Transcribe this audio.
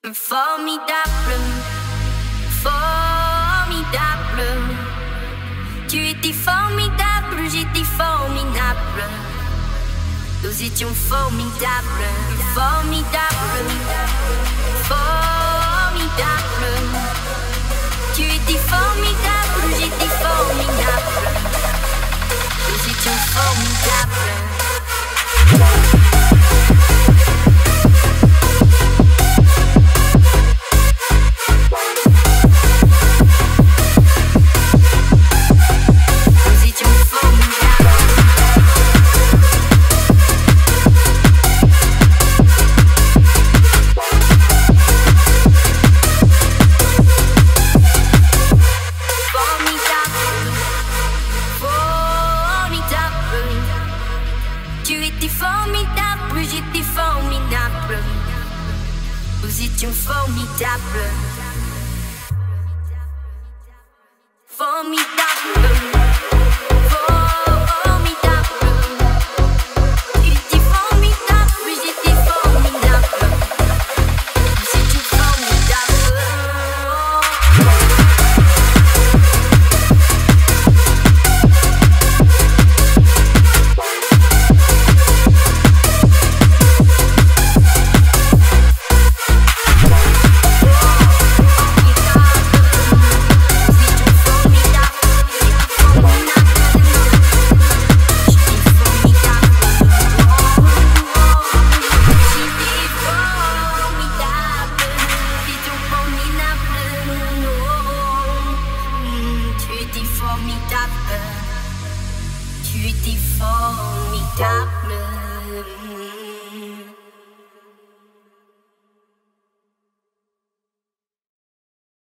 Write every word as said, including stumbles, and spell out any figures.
Formidable, formidable. Tu étais formidable, j'étais formidable. Nous étions formidables, formidables, formidables. Tu étais formidable, j'étais formidable. Nous étions formidables. Nous étions formidables. Formidables.